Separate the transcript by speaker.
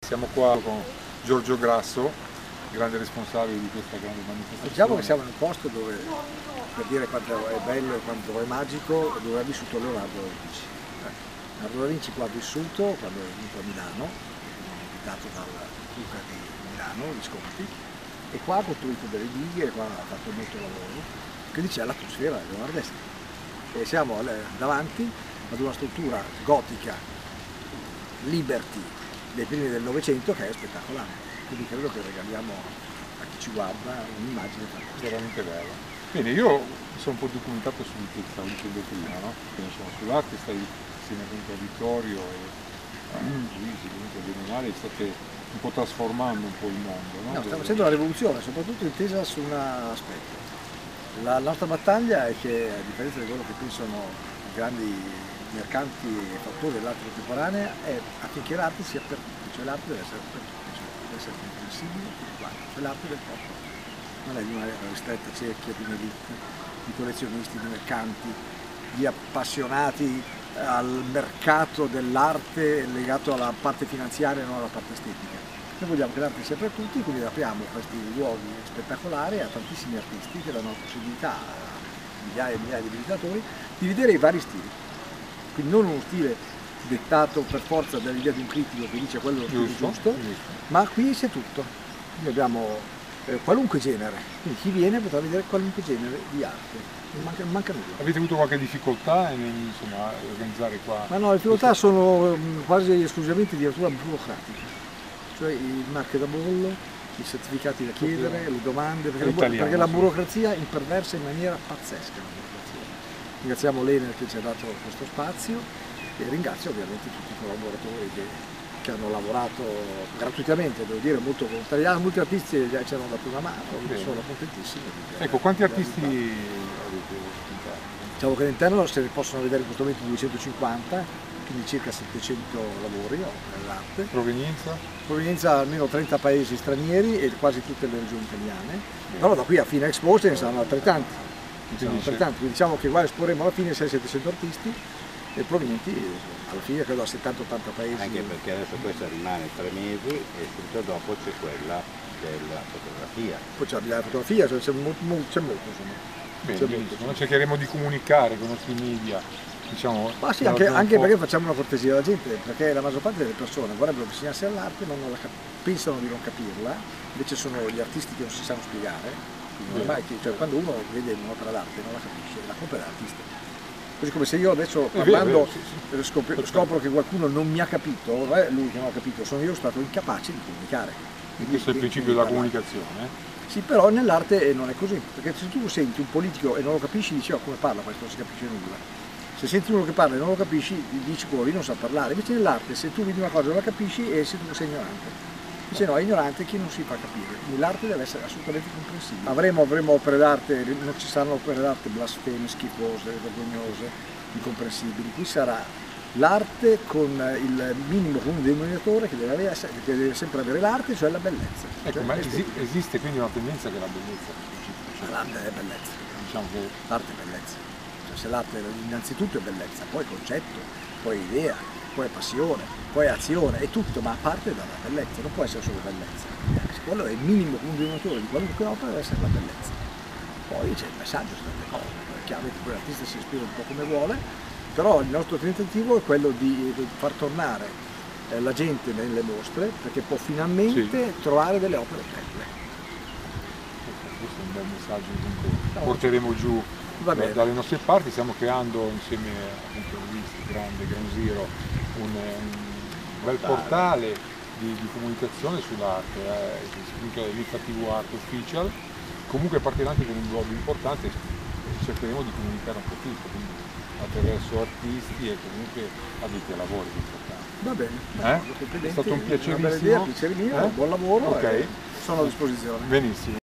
Speaker 1: Siamo qua con Giorgio Grasso, grande responsabile di questa grande manifestazione.
Speaker 2: Diciamo che siamo in un posto dove, per dire quanto è bello e quanto è magico, dove ha vissuto Leonardo da Vinci. Leonardo da Vinci qua ha vissuto quando è venuto a Milano, invitato dal duca di Milano, Visconti, e qua ha costruito delle dighe, qua ha fatto molto lavoro, quindi c'è l'atmosfera leonardesca. E siamo davanti ad una struttura gotica, Liberty, dei primi del Novecento, che è spettacolare, quindi credo che regaliamo a chi ci guarda un'immagine fantastica.
Speaker 1: Veramente bella. Bene, io mi sono un po' documentato su di te, stavo dicendo prima, no? Che ne sono sull'arte, stai insieme appunto a Vittorio e a Luigi, comunque bene o male, state un po' trasformando un po' il mondo, no?
Speaker 2: No, stiamo facendo una rivoluzione, soprattutto intesa su un aspetto. La nostra battaglia è che, a differenza di quello che pensano i grandi mercanti e fattori dell'arte contemporanea, è affinché l'arte sia per tutti, cioè l'arte deve essere per tutti, cioè deve essere comprensibile per tutti quanti, cioè l'arte del popolo, non è di una ristretta cerchia di un'elite, di collezionisti, di mercanti, di appassionati al mercato dell'arte legato alla parte finanziaria e non alla parte estetica. Noi vogliamo che l'arte sia per tutti, quindi apriamo questi luoghi spettacolari a tantissimi artisti che danno la possibilità a migliaia e migliaia di visitatori di vedere i vari stili. Quindi non uno stile dettato per forza dall'idea di un critico che dice quello è lo stile giusto, ma qui c'è tutto. Noi abbiamo qualunque genere, quindi chi viene potrà vedere qualunque genere di arte, non manca nulla.
Speaker 1: Avete avuto qualche difficoltà insomma, a organizzare qua?
Speaker 2: Ma no, le difficoltà sono quasi esclusivamente di natura burocratica, cioè il marchio da bollo, i certificati da chiedere, le domande, perché la burocrazia imperversa in maniera pazzesca. Ringraziamo l'Enel che ci ha dato questo spazio e ringrazio ovviamente tutti i collaboratori che hanno lavorato gratuitamente, devo dire, molto volontariato. Molti artisti ci hanno dato una mano, sono contentissimi.
Speaker 1: Ecco, quanti artisti avete presentato?
Speaker 2: Diciamo che all'interno se ne possono vedere in questo momento 250, quindi circa 700 lavori nell'arte.
Speaker 1: Provenienza?
Speaker 2: Provenienza almeno 30 paesi stranieri e quasi tutte le regioni italiane. Però da qui a fine Expo ce ne saranno altrettanti. Quindi diciamo che qua esporremo alla fine 600-700 artisti e provenienti alla fine credo a 70-80 paesi.
Speaker 3: Anche perché adesso questa rimane 3 mesi e subito dopo c'è quella della fotografia.
Speaker 2: Poi c'è la fotografia, cioè c'è molto insomma.
Speaker 1: Bene, noi cercheremo di comunicare con i nostri media. Diciamo,
Speaker 2: ma sì, anche perché facciamo una cortesia alla gente, perché la maggior parte delle persone vorrebbero insegnarsi all'arte ma non pensano di non capirla, invece sono gli artisti che non si sanno spiegare. Cioè, quando uno vede un'opera d'arte non la capisce, la compra dall'artista. Così come se io adesso parlando scopro che qualcuno non mi ha capito, lui che non ha capito, sono io stato incapace di comunicare.
Speaker 1: Questo è il principio della comunicazione.
Speaker 2: Sì, però nell'arte non è così, perché se tu senti un politico e non lo capisci dici come parla questo, non si capisce nulla. Se senti uno che parla e non lo capisci dici quello lì non sa parlare, invece nell'arte se tu vedi una cosa non la capisci e se tu sei ignorante. Se no è ignorante chi non si fa capire, quindi l'arte deve essere assolutamente comprensibile. Avremo opere d'arte, non ci saranno opere d'arte blasfeme, schifose, vergognose, incomprensibili, qui sarà l'arte con il minimo comune denominatore che deve sempre avere l'arte, cioè la bellezza.
Speaker 1: Ecco, ma esiste quindi una tendenza che la bellezza
Speaker 2: cioè, l'arte è bellezza,
Speaker 1: diciamo che
Speaker 2: l'arte è bellezza, cioè, se l'arte innanzitutto è bellezza, poi concetto, poi idea, poi è passione, poi è azione, è tutto, ma a parte dalla bellezza, non può essere solo bellezza. Quello è il minimo comune denominatore di qualunque opera, deve essere la bellezza. Poi c'è il messaggio su tante cose, chiaramente poi l'artista si ispira un po' come vuole, però il nostro tentativo è quello di far tornare la gente nelle mostre perché può finalmente trovare delle opere belle.
Speaker 1: Questo è un bel messaggio che porteremo giù dalle nostre parti. Stiamo creando insieme appunto a Luis, grande Ground Zero, un bel portale di comunicazione sull'arte, che è l'IFA-TV Art Official. Comunque partirà anche con un blog importante, cercheremo di comunicare un po' tutto, quindi attraverso artisti e comunque addetti ai lavori importanti.
Speaker 2: Va bene,
Speaker 1: È stato un piacerissimo.
Speaker 2: Piacere mio, buon lavoro, sono a disposizione.
Speaker 1: Benissimo.